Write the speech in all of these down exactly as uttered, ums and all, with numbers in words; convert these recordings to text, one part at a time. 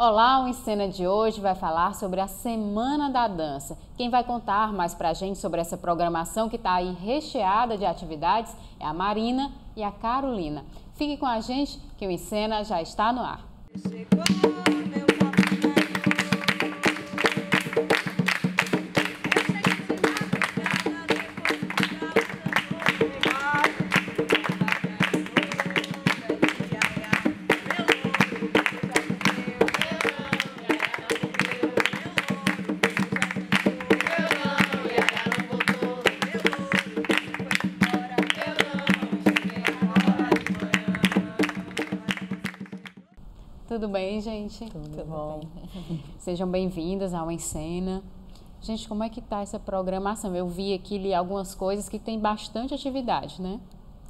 Olá, o Em Cena de hoje vai falar sobre a Semana da Dança. Quem vai contar mais pra gente sobre essa programação que está aí recheada de atividades é a Marina e a Carolina. Fique com a gente que o Em Cena já está no ar. Tudo bem, gente? Tudo, Tudo bom. Bem. Sejam bem-vindas ao Em Cena. Gente, como é que tá essa programação? Eu vi aqui li algumas coisas que tem bastante atividade, né?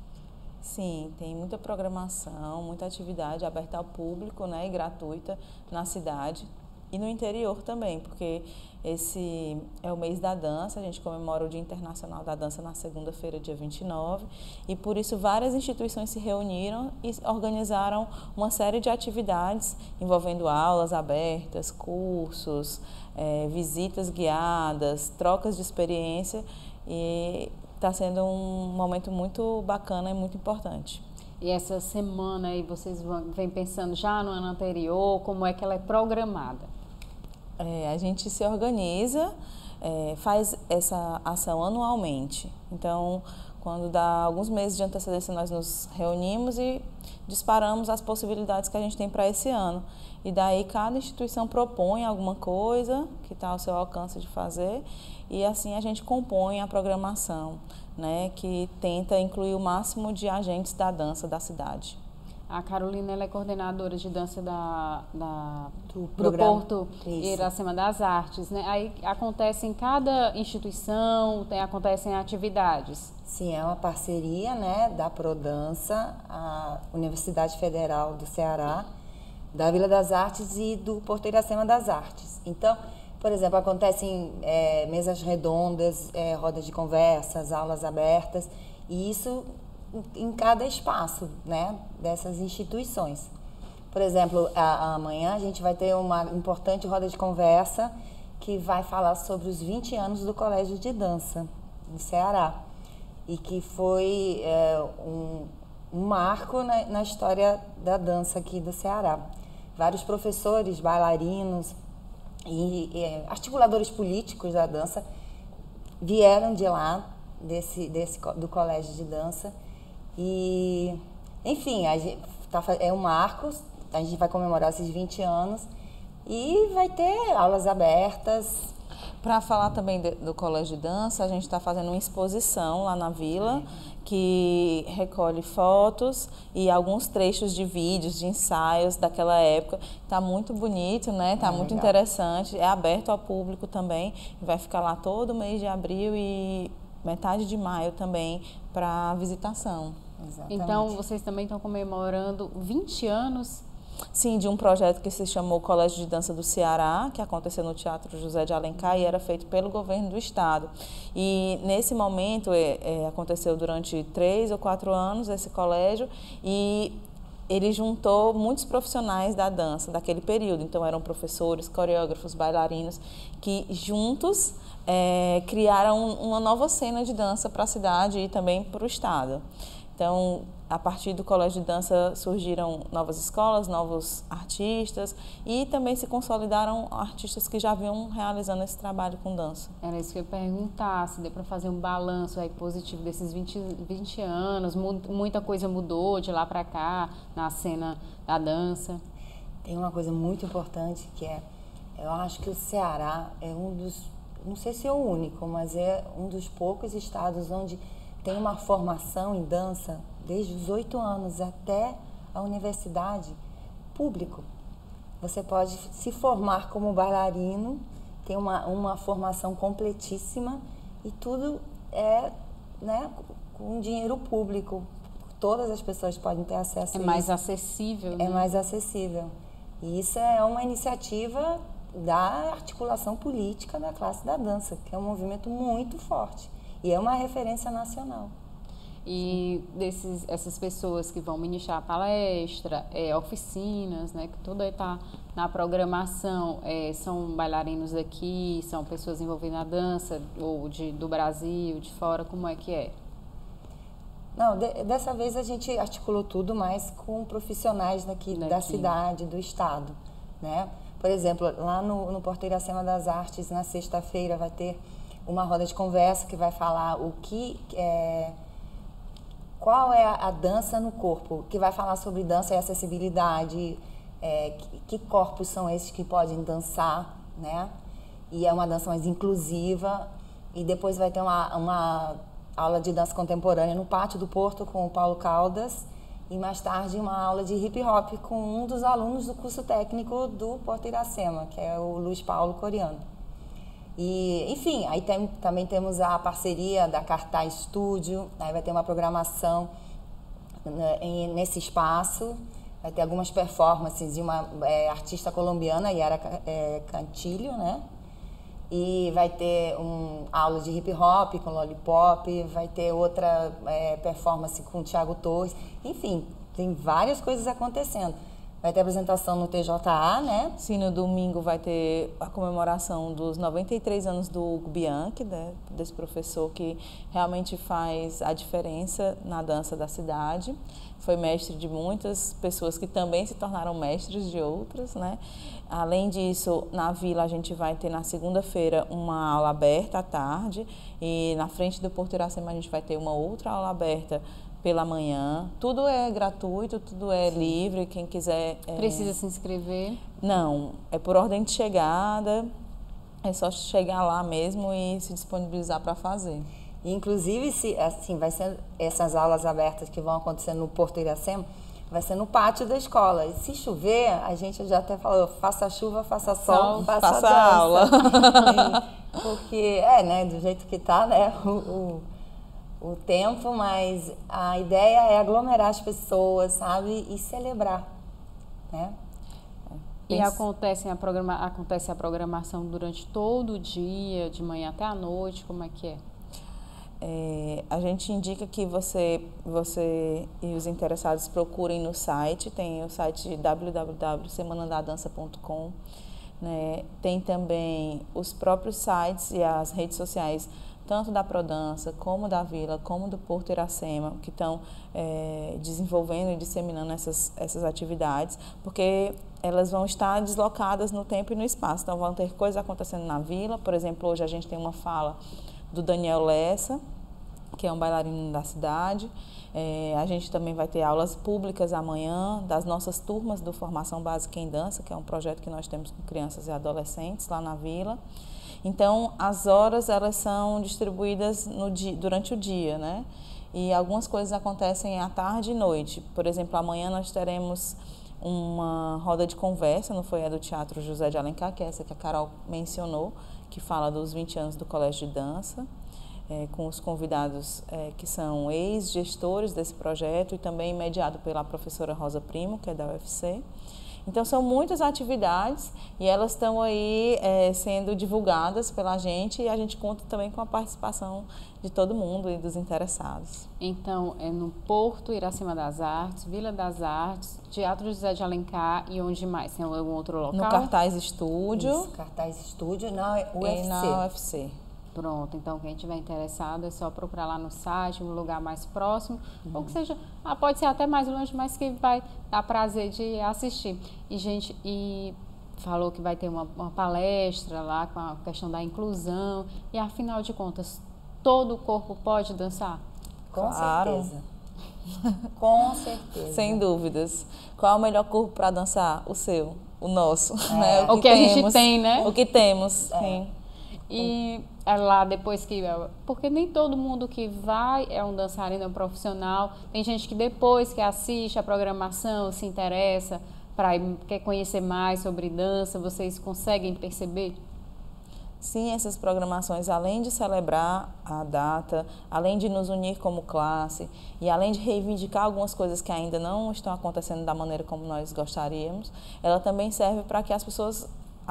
Sim, tem muita programação, muita atividade aberta ao público, né, e gratuita na cidade e no interior também, porque esse é o mês da dança, a gente comemora o Dia Internacional da Dança na segunda-feira, dia vinte e nove, e por isso várias instituições se reuniram e organizaram uma série de atividades envolvendo aulas abertas, cursos, é, visitas guiadas, trocas de experiência, e está sendo um momento muito bacana e muito importante. E essa semana aí vocês vêm pensando já no ano anterior, como é que ela é programada? É, a gente se organiza, é, faz essa ação anualmente. Então, quando dá alguns meses de antecedência, nós nos reunimos e disparamos as possibilidades que a gente tem para esse ano. E daí cada instituição propõe alguma coisa que está ao seu alcance de fazer e assim a gente compõe a programação, né, que tenta incluir o máximo de agentes da dança da cidade. A Carolina ela é coordenadora de dança da, da, do, do Porto Iracema das Artes, né? Aí acontece em cada instituição, tem, acontecem atividades. Sim, é uma parceria, né, da Prodança, a Universidade Federal do Ceará, da Vila das Artes e do Porto Iracema das Artes. Então, por exemplo, acontecem é, mesas redondas, é, rodas de conversas, aulas abertas, e isso em cada espaço, né, dessas instituições. Por exemplo, a, amanhã a gente vai ter uma importante roda de conversa que vai falar sobre os vinte anos do Colégio de Dança, no Ceará, e que foi é, um, um marco na, na história da dança aqui do Ceará. Vários professores, bailarinos e, e articuladores políticos da dança vieram de lá, desse, desse, do Colégio de Dança. E, enfim, a gente tá, é um marco, a gente vai comemorar esses vinte anos e vai ter aulas abertas. Para falar também de, do Colégio de Dança, a gente está fazendo uma exposição lá na Vila, que recolhe fotos e alguns trechos de vídeos, de ensaios daquela época. Está muito bonito, né? Está é, muito legal. Interessante, é aberto ao público também, vai ficar lá todo mês de abril e metade de maio também para visitação. Exatamente. Então, vocês também estão comemorando vinte anos? Sim, de um projeto que se chamou Colégio de Dança do Ceará, que aconteceu no Teatro José de Alencar e era feito pelo governo do estado. E nesse momento, é, é, aconteceu durante três ou quatro anos esse colégio e ele juntou muitos profissionais da dança daquele período. Então, eram professores, coreógrafos, bailarinos, que juntos é, criaram uma nova cena de dança para a cidade e também para o estado. Então, a partir do Colégio de Dança surgiram novas escolas, novos artistas e também se consolidaram artistas que já vinham realizando esse trabalho com dança. Era isso que eu ia perguntar, se deu para fazer um balanço aí positivo desses vinte, vinte anos, muita coisa mudou de lá para cá na cena da dança. Tem uma coisa muito importante que é, eu acho que o Ceará é um dos, não sei se é o único, mas é um dos poucos estados onde tem uma formação em dança desde os oito anos até a universidade público. Você pode se formar como bailarino, tem uma, uma formação completíssima e tudo é, né, com dinheiro público. Todas as pessoas podem ter acesso a isso. É mais acessível, né? É mais acessível. E isso é uma iniciativa da articulação política da classe da dança, que é um movimento muito forte. E é uma referência nacional. E desses, essas pessoas que vão ministrar palestra, é, oficinas, né, que tudo está na programação, é, são bailarinos daqui, são pessoas envolvidas na dança, ou de, do Brasil, de fora, como é que é? Não, de, dessa vez a gente articulou tudo mais com profissionais daqui, daqui. da cidade, do estado, né? Por exemplo, lá no, no Porto Iracema das Artes, na sexta-feira, vai ter uma roda de conversa que vai falar o que é, qual é a dança no corpo, que vai falar sobre dança e acessibilidade, é, que, que corpos são esses que podem dançar, né? E é uma dança mais inclusiva. E depois vai ter uma, uma aula de dança contemporânea no Pátio do Porto com o Paulo Caldas. E mais tarde uma aula de hip hop com um dos alunos do curso técnico do Porto Iracema, que é o Luiz Paulo Coriano. E, enfim, aí tem, também temos a parceria da Cartaz Estúdio, aí vai ter uma programação né, em, nesse espaço, vai ter algumas performances de uma é, artista colombiana, Yara é, Cantilho, né? E vai ter um aula de hip hop com Lollipop, vai ter outra é, performance com o Thiago Torres, enfim, tem várias coisas acontecendo. Vai ter apresentação no T J A, né? Sim, no domingo vai ter a comemoração dos noventa e três anos do Hugo Bianchi, né? Desse professor que realmente faz a diferença na dança da cidade. Foi mestre de muitas pessoas que também se tornaram mestres de outras, né? Além disso, na Vila a gente vai ter na segunda-feira uma aula aberta à tarde e na frente do Porto Iracema a gente vai ter uma outra aula aberta pela manhã. Tudo é gratuito, tudo é livre, quem quiser... É... Precisa se inscrever? Não, é por ordem de chegada, é só chegar lá mesmo e se disponibilizar para fazer. Inclusive, se, assim, vai ser essas aulas abertas que vão acontecer no Porto Iracema, vai ser no pátio da escola. E se chover, a gente já até falou, faça chuva, faça sol, sol faça, faça aula. E, porque, é, né, do jeito que tá, né, o... o o tempo, mas a ideia é aglomerar as pessoas, sabe, e celebrar, né? E acontece a, programa, acontece a programação durante todo o dia, de manhã até a noite, como é que é? É, a gente indica que você, você e os interessados procurem no site, tem o site w w w ponto semana da dança ponto com, né? Tem também os próprios sites e as redes sociais tanto da Prodança, como da Vila, como do Porto Iracema, que estão é, desenvolvendo e disseminando essas, essas atividades, porque elas vão estar deslocadas no tempo e no espaço. Então, vão ter coisas acontecendo na Vila. Por exemplo, hoje a gente tem uma fala do Daniel Lessa, que é um bailarino da cidade. É, a gente também vai ter aulas públicas amanhã das nossas turmas do Formação Básica em Dança, que é um projeto que nós temos com crianças e adolescentes lá na Vila. Então, as horas, elas são distribuídas no dia, durante o dia, né? E algumas coisas acontecem à tarde e noite. Por exemplo, amanhã nós teremos uma roda de conversa no foyer do Teatro José de Alencar, que é essa que a Carol mencionou, que fala dos vinte anos do Colégio de Dança, é, com os convidados é, que são ex-gestores desse projeto e também mediado pela professora Rosa Primo, que é da U F C. Então, são muitas atividades e elas estão aí é, sendo divulgadas pela gente e a gente conta também com a participação de todo mundo e dos interessados. Então, é no Porto Iracema das Artes, Vila das Artes, Teatro José de Alencar e onde mais? Tem algum outro local? No Cartaz Estúdio. Isso, Cartaz Estúdio na U F C. E na U F C. Pronto, então quem estiver interessado é só procurar lá no site, um lugar mais próximo, uhum. ou que seja, ah, pode ser até mais longe, mas que vai dar prazer de assistir. E, gente, e falou que vai ter uma, uma palestra lá com a questão da inclusão, e afinal de contas, todo o corpo pode dançar? Com claro. certeza. Com certeza. Sem dúvidas. Qual é o melhor corpo para dançar? O seu, o nosso. É. Né? O, o que, que a gente tem, né? O que temos, é. sim. E é lá depois que... Porque nem todo mundo que vai é um dançarino, é um profissional. Tem gente que depois que assiste a programação, se interessa, pra, quer conhecer mais sobre dança, vocês conseguem perceber? Sim, essas programações, além de celebrar a data, além de nos unir como classe e além de reivindicar algumas coisas que ainda não estão acontecendo da maneira como nós gostaríamos, ela também serve para que as pessoas...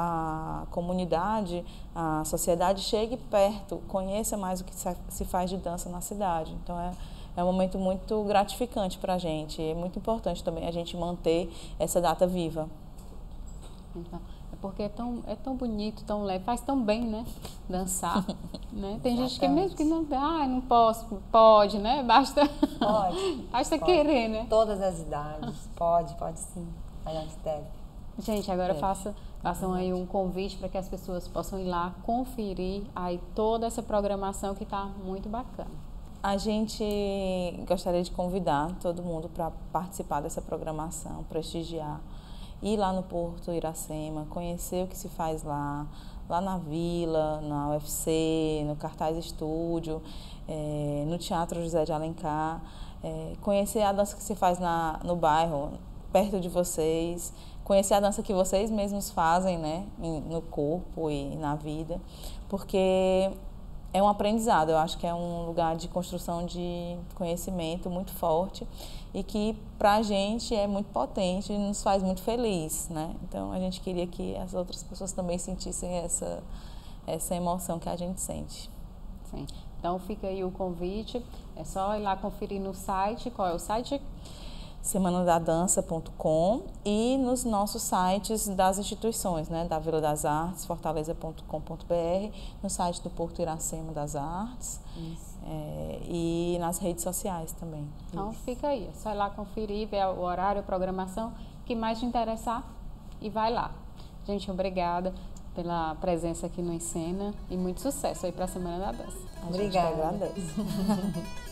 a comunidade, a sociedade chegue perto, conheça mais o que se faz de dança na cidade. Então, é, é um momento muito gratificante para a gente. É muito importante também a gente manter essa data viva. Então, é porque é tão, é tão bonito, tão leve, faz tão bem, né? Dançar. Né? Tem gente que mesmo que não, ah, não posso, pode, né? Basta, Pode, basta pode. querer, né? Todas as idades, pode, pode sim, a gente deve. Gente, agora É. faça, façam aí um convite para que as pessoas possam ir lá conferir aí toda essa programação que está muito bacana. A gente gostaria de convidar todo mundo para participar dessa programação, prestigiar, ir lá no Porto Iracema, conhecer o que se faz lá, lá na Vila, na U F C, no Cartaz Estúdio, é, no Teatro José de Alencar, é, conhecer a dança que se faz na, no bairro, perto de vocês, conhecer a dança que vocês mesmos fazem, né, no corpo e na vida, porque é um aprendizado. Eu acho que é um lugar de construção de conhecimento muito forte e que para a gente é muito potente e nos faz muito feliz, né? Então a gente queria que as outras pessoas também sentissem essa, essa emoção que a gente sente. Sim. Então fica aí o convite, é só ir lá conferir no site. Qual é o site? semana da dança ponto com e nos nossos sites das instituições, né, da Vila das Artes, fortaleza ponto com ponto br, no site do Porto Iracema das Artes, é, e nas redes sociais também. Então fica aí, é só ir lá conferir, ver o horário, a programação, que mais te interessar e vai lá. Gente, obrigada pela presença aqui no Encena e muito sucesso aí para a Semana da Dança. A Obrigada. gente que agradece.